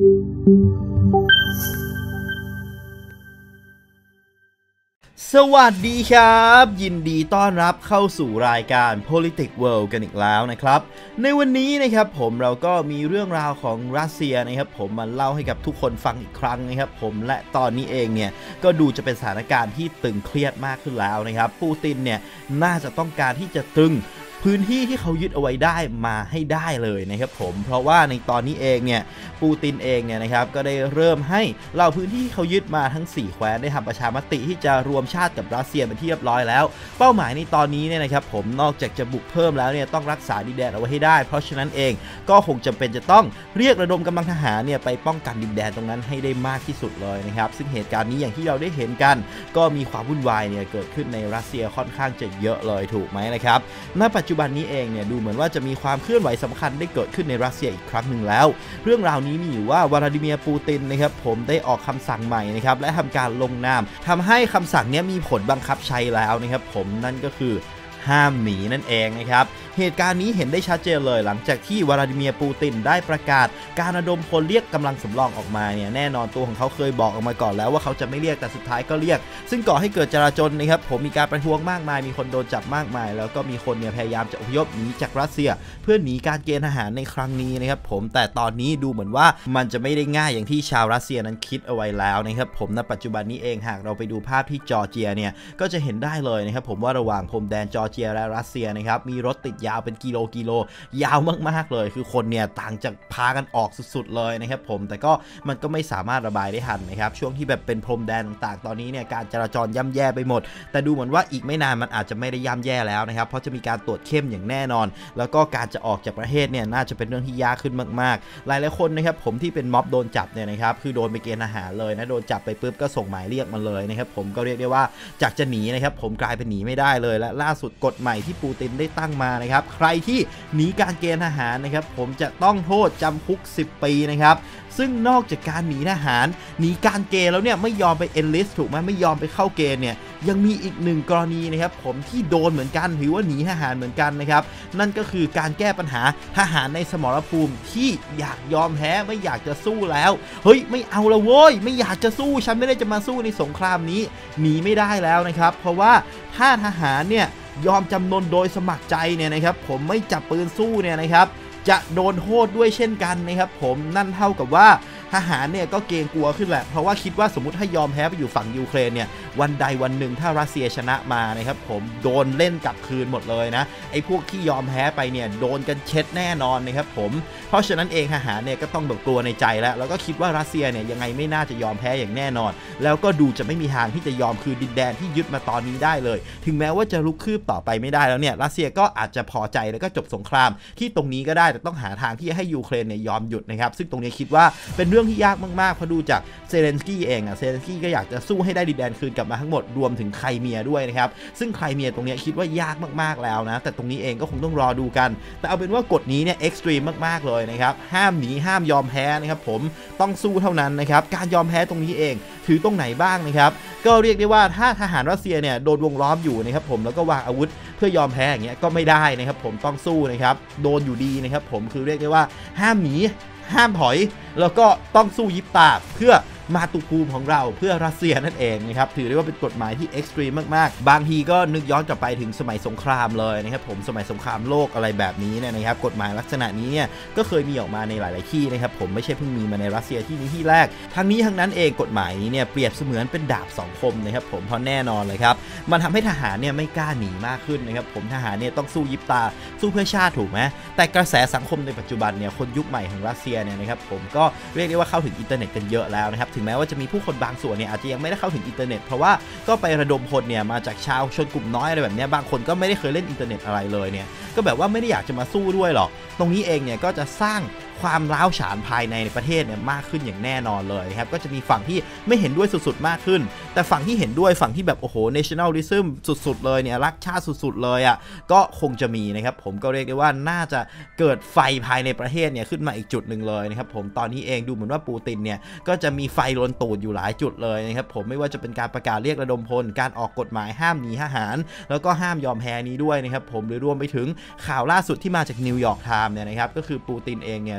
สวัสดีครับยินดีต้อนรับเข้าสู่รายการ Politics World กันอีกแล้วนะครับในวันนี้นะครับเราก็มีเรื่องราวของรัสเซียนะครับผมมาเล่าให้กับทุกคนฟังอีกครั้งนะครับและตอนนี้เองเนี่ยก็ดูจะเป็นสถานการณ์ที่ตึงเครียดมากขึ้นแล้วนะครับปูตินเนี่ยน่าจะต้องการที่จะตรึงพื้นที่ที่เขายึดเอาไว้ได้มาให้ได้เลยนะครับเพราะว่าในตอนนี้เองเนี่ยปูตินเองเนี่ยนะครับก็ได้เริ่มให้เหล่าพื้นที่ที่เขายึดมาทั้ง4แคว้นได้ทำประชามติที่จะรวมชาติกับรัสเซียเป็นที่เรียบร้อยแล้วเป้าหมายในตอนนี้เนี่ยนะครับนอกจากจะบุกเพิ่มแล้วเนี่ยต้องรักษาดินแดนเอาไว้ให้ได้เพราะฉะนั้นเองก็คงจำเป็นจะต้องเรียกระดมกำลังทหารเนี่ยไปป้องกันดินแดนตรงนั้นให้ได้มากที่สุดเลยนะครับซึ่งเหตุการณ์นี้อย่างที่เราได้เห็นกันก็มีความวุ่นวายเนี่ยเกิดขึ้นในรัสเซียค่อนข้างจะเยอะเลยถูกไหมนะครับณปัจจุบันนี้เองเนี่ยดูเหมือนว่าจะมีความเคลื่อนไหวสำคัญได้เกิดขึ้นในรัสเซียอีกครั้งหนึ่งแล้วเรื่องราวนี้มีอยู่ว่าวลาดิเมียร์ปูตินนะครับได้ออกคำสั่งใหม่นะครับและทำการลงนามทำให้คำสั่งนี้มีผลบังคับใช้แล้วนะครับนั่นก็คือห้ามหนีนั่นเองนะครับเหตุการณ์นี้เห็นได้ชัดเจนเลยหลังจากที่วลาดิเมียร์ปูตินได้ประกาศการระดมพลเรียกกำลังสำรองออกมาเนี่ยแน่นอนตัวของเขาเคยบอกออกมาก่อนแล้วว่าเขาจะไม่เรียกแต่สุดท้ายก็เรียกซึ่งก่อให้เกิดจลาจลนะครับมีการประท้วงมากมายมีคนโดนจับมากมายแล้วก็มีคนเนี่ยพยายามจะอพยพหนีจากรัสเซียเพื่อหนีการเกณฑ์ทหารในครั้งนี้นะครับแต่ตอนนี้ดูเหมือนว่ามันจะไม่ได้ง่ายอย่างที่ชาวรัสเซียนั้นคิดเอาไว้แล้วนะครับณปัจจุบันนี้เองหากเราไปดูภาพที่จอร์เจียเนี่ยก็จะเห็นได้เลยนะครับว่าระหว่างพรมแดนจอร์เจียและรัสเซียนะครับมีรถติดยาวเป็นกิโลยาวมากๆเลยคือคนเนี่ยต่างจากพากันออกสุดๆเลยนะครับแต่ก็มันก็ไม่สามารถระบายได้ทันนะครับช่วงที่แบบเป็นพรมแดนต่างๆตอนนี้เนี่ยการจราจรย่ำแย่ไปหมดแต่ดูเหมือนว่าอีกไม่นานมันอาจจะไม่ได้ย่ำแย่แล้วนะครับเพราะจะมีการตรวจเข้มอย่างแน่นอนแล้วก็การจะออกจากประเทศเนี่ยน่าจะเป็นเรื่องที่ยากขึ้นมากๆหลายๆคนนะครับที่เป็นม็อบโดนจับเนี่ยนะครับคือโดนไปเกณฑ์ทหารเลยนะโดนจับไปปุ๊บก็ส่งหมายเรียกมาเลยนะครับก็เรียกได้ว่าจากจะหนีนะครับกลายเป็นหนีไม่ได้เลยและล่าสุดกฎใหม่ที่ปูตินได้ตั้งมานะครับใครที่หนีการเกณฑ์ทหารนะครับจะต้องโทษจำคุก10 ปีนะครับซึ่งนอกจากการหนีทหารหนีการเกณฑ์แล้วเนี่ยไม่ยอมไปเอนลิสต์ถูกไหมไม่ยอมไปเข้าเกณฑ์เนี่ยยังมีอีกหนึ่งกรณีนะครับที่โดนเหมือนกันถือว่าหนีทหารเหมือนกันนะครับนั่นก็คือการแก้ปัญหาทหารในสมรภูมิที่อยากยอมแพ้ไม่อยากจะสู้แล้วเฮ้ยไม่เอาละโว้ยไม่อยากจะสู้ฉันไม่ได้จะมาสู้ในสงครามนี้หนีไม่ได้แล้วนะครับเพราะว่าถ้าทหารเนี่ยยอมจำนนโดยสมัครใจเนี่ยนะครับไม่จับปืนสู้เนี่ยนะครับจะโดนโทษด้วยเช่นกันนะครับนั่นเท่ากับว่าทหารเนี่ยก็เกรงกลัวขึ้นแหละเพราะว่าคิดว่าสมมติถ้ายอมแพ้ไปอยู่ฝั่งยูเครนเนี่ยวันใดวันหนึ่งถ้ารัสเซียชนะมานะครับโดนเล่นกลับคืนหมดเลยนะไอ้พวกที่ยอมแพ้ไปเนี่ยโดนกันเช็ดแน่นอนนะครับเพราะฉะนั้นเองทหารเนี่ยก็ต้องกลัวในใจแล้วก็คิดว่ารัสเซียเนี่ยยังไงไม่น่าจะยอมแพ้อย่างแน่นอนแล้วก็ดูจะไม่มีทางที่จะยอมคืนดินแดนที่ยึดมาตอนนี้ได้เลยถึงแม้ว่าจะลุกคืบต่อไปไม่ได้แล้วเนี่ยรัสเซียก็อาจจะพอใจแล้วก็จบสงครามที่ตรงนี้ก็ได้แต่ต้องหาทางที่ให้ยูเครนเนี่ยยอมหยุดนะครับซึ่งตรงนี้คิดว่าเป็นเรื่องที่ยากมากๆเพราะดูจากเซเลนสกี้เองเซเลนสกี้ก็อยากจะสู้ให้ได้ดินแดนคืนกลับมาทั้งหมดรวมถึงไครเมียด้วยนะครับซึ่งไครเมียตรงนี้คิดว่ายากมากๆแล้วนะแต่ตรงนี้เองก็คงต้องรอดูกันแต่เอาเป็นว่ากฎนี้เนี่ยเอ็กซ์ตรีมมากๆเลยนะครับห้ามหนีห้ามยอมแพ้นะครับต้องสู้เท่านั้นนะครับการยอมแพ้ตรงนี้เองถือตรงไหนบ้างนะครับก็เรียกได้ว่าถ้าทหารรัสเซียเนี่ยโดนวงล้อมอยู่นะครับแล้วก็วางอาวุธเพื่อยอมแพ้อย่างเงี้ยก็ไม่ได้นะครับต้องสู้นะครับโดนอยู่ดีนะครับคือเรียกได้ว่าห้ามหนีห้ามถอยแล้วก็ต้องสู้ยิบตาเพื่อมาตุภูมิของเราเพื่อรัสเซียนั่นเองนะครับถือได้ว่าเป็นกฎหมายที่เอ็กซ์ตรีมมากๆบางทีก็นึกย้อนกลับไปถึงสมัยสงครามเลยนะครับสมัยสงครามโลกอะไรแบบนี้เนี่ยนะครับกฎหมายลักษณะนี้เนี่ยก็เคยมีออกมาในหลายๆที่นะครับไม่ใช่เพิ่งมีมาในรัสเซียที่นี้ที่แรกทั้งนี้ทั้งนั้นเองกฎหมายนี้เนี่ยเปรียบเสมือนเป็นดาบ2 คมนะครับเพราะแน่นอนเลยครับมันทำให้ทหารเนี่ยไม่กล้าหนีมากขึ้นนะครับทหารเนี่ยต้องสู้ยิบตาสู้เพื่อชาติถูกไหมแต่กระแสสังคมในปัจจุบันเนี่ยคนยุคใหม่ของรัสเซียเนี่ยนะครับก็เรียกได้ว่าเข้าถึงอินเทอร์เน็ตกันเยอะแล้วนะครับถึงแม้ว่าจะมีผู้คนบางส่วนเนี่ยอาจจะยังไม่ได้เข้าถึงอินเทอร์เน็ตเพราะว่าก็ไประดมพลเนี่ยมาจากชาวชนกลุ่มน้อยอะไรแบบนี้บางคนก็ไม่ได้เคยเล่นอินเทอร์เน็ตอะไรเลยเนี่ยก็แบบว่าไม่ได้อยากจะมาสู้ด้วยหรอกตรงนี้เองเนี่ยก็จะสร้างความร้าวฉานภายในประเทศเนี่ยมากขึ้นอย่างแน่นอนเลยครับก็จะมีฝั่งที่ไม่เห็นด้วยสุดๆมากขึ้นแต่ฝั่งที่เห็นด้วยฝั่งที่แบบโอ้โห nationalism สุดๆเลยเนี่ยรักชาติสุดๆเลยก็คงจะมีนะครับก็เรียกได้ว่าน่าจะเกิดไฟภายในประเทศเนี่ยขึ้นมาอีกจุดหนึ่งเลยนะครับตอนนี้เองดูเหมือนว่าปูตินเนี่ยก็จะมีไฟลนตูดอยู่หลายจุดเลยนะครับไม่ว่าจะเป็นการประกาศเรียกระดมพลการออกกฎหมายห้ามหนีทหารแล้วก็ห้ามยอมแพ้นี้ด้วยนะครับหรือรวมไปถึงข่าวล่าสุดที่มาจากนิวยอร์กไทม์เนี่ยนะครับก็คือปูตินเองเนี่ย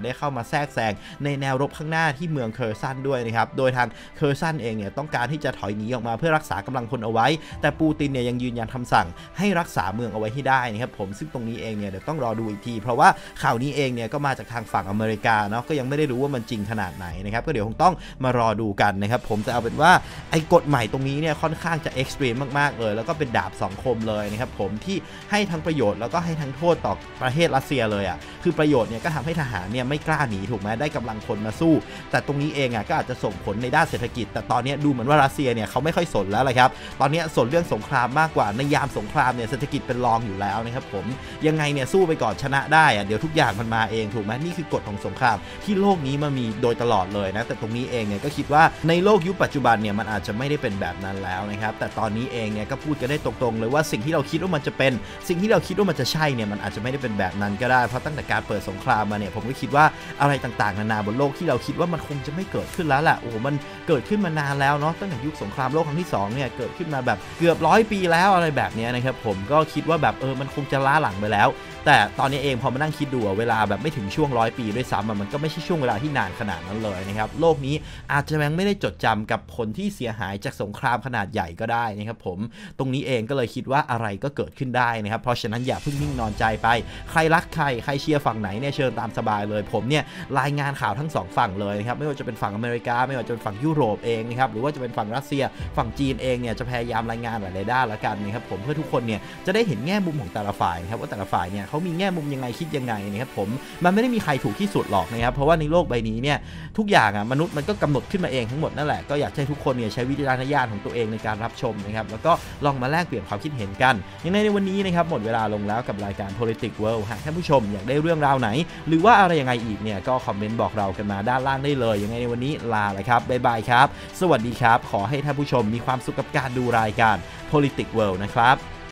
ได้เข้ามาแทรกแซงในแนวรบข้างหน้าที่เมืองเคอร์ซันด้วยนะครับโดยทางเคอร์ซันเองเนี่ยต้องการที่จะถอยหนีออกมาเพื่อรักษากำลังพลเอาไว้แต่ปูตินเนี่ยยังยืนยันคำสั่งให้รักษาเมืองเอาไว้ให้ได้นะครับผมซึ่งตรงนี้เองเนี่ยเดี๋ยวต้องรอดูอีกทีเพราะว่าข่าวนี้เองเนี่ยก็มาจากทางฝั่งอเมริกาเนาะก็ยังไม่ได้รู้ว่ามันจริงขนาดไหนนะครับก็เดี๋ยวคงต้องมารอดูกันนะครับผมจะเอาเป็นว่าไอ้กฎใหม่ตรงนี้เนี่ยค่อนข้างจะเอ็กซ์ตรีมมากๆเลยแล้วก็เป็นดาบสองคมเลยนะครับผมที่ให้ทั้งประโยชน์แล้วก็ให้ทั้งโทษต่อประเทศรัสเซียเลยอ่ะคือประโยชน์เนี่ยก็ทำให้ทหารเนี่ยไม่กล้าหนีถูกไหมได้กำลังคนมาสู้แต่ตรงนี้เองอ่ะก็อาจจะส่งผลในด้านเศรษฐกิจแต่ตอนนี้ดูเหมือนว่ารัสเซียเนี่ยเขาไม่ค่อยสนแล้วแหละครับตอนนี้สนเรื่องสงครามมากกว่าในยามสงครามเนี่ยเศรษฐกิจเป็นรองอยู่แล้วนะครับผมยังไงเนี่ยสู้ไปก่อนชนะได้อ่ะเดี๋ยวทุกอย่างมันมาเองถูกไหมนี่คือกฎของสงครามที่โลกนี้มามีโดยตลอดเลยนะแต่ตรงนี้เองเนี่ยก็คิดว่าในโลกยุคปัจจุบันเนี่ยมันอาจจะไม่ได้เป็นแบบนั้นแล้วนะครับแต่ตอนนี้เองเนี่ยก็พูดกันได้ตรงๆเลยว่าสิ่งที่เราคิดว่ามันจะเป็นสิ่งที่เราคิดว่ามันจะใช่เนี่ยมันอาจจะไม่ได้เป็นแบบนั้นก็ได้เพราะตั้งแต่การเปิดสงครามมาเนี่ยผมก็คิดว่าอะไรต่างๆนานาบนโลกที่เราคิดว่ามันคงจะไม่เกิดขึ้นแล้วแหละโอ้โหมันเกิดขึ้นมานานแล้วเนาะตั้งแต่ยุคสงครามโลกครั้งที่2เนี่ยเกิดขึ้นมาแบบเกือบ100 ปีแล้วอะไรแบบนี้นะครับผมก็คิดว่าแบบมันคงจะล้าหลังไปแล้วแต่ตอนนี้เองพอมานั่งคิดดูเวลาแบบไม่ถึงช่วง100 ปีด้วยซ้ำมันก็ไม่ใช่ช่วงเวลาที่นานขนาดนั้นเลยนะครับโลกนี้อาจจะยังไม่ได้จดจำกับผลที่เสียหายจากสงครามขนาดใหญ่ก็ได้นะครับผมตรงนี้เองก็เลยคิดว่าอะไรก็เกิดขึ้นได้นะครับเพราะฉะนั้นอย่าเพิ่งนิ่งนอนใจไปใครรักใครเชียร์ฝั่งไหนเนี่ยเชิญตามสบายเลยผมเนี่ยรายงานข่าวทั้ง2ฝั่งเลยนะครับไม่ว่าจะเป็นฝั่งอเมริกาไม่ว่าจะเป็นฝั่งยุโรปเองนะครับหรือว่าจะเป็นฝั่งรัสเซียฝั่งจีนเองเนี่ยจะพยายามรายงานหลายๆด้านละกันนะครับผมเพื่อทุกคนเนี่ยจะได้เห็นแง่มุมของแต่ละฝ่ายนะครับว่าแต่ละฝ่ายเนี่ยเขามีแง่มุมยังไงคิดยังไงนะครับผมมันไม่ได้มีใครถูกที่สุดหรอกนะครับเพราะว่าในโลกใบนี้เนี่ยทุกอย่างมนุษย์มันก็กำหนดขึ้นมาเองทั้งหมดนั่นแหละก็อยากให้ทุกคนเนี่ยใช้วิจารณญาณของตัวเองในการรับชมนะครับแล้วก็ลองมาแลกเปลี่ยนความคิดเห็นกันยังในวันนี้นะครับหมดเวลาลงแล้วกับรายการ Politics World หากท่านผู้ชมอยากได้เรื่องราวไหนหรือว่าอะไรยังไงอีกเนี่ยก็คอมเมนต์บอกเรากันมาด้านล่างได้เลยยังไงในวันนี้ลาเลยครับบ๊ายบายครับสวัสดีครับขอให้ท่านผู้ชมมีความสุขกับการดูรายการ Politics World นะครับ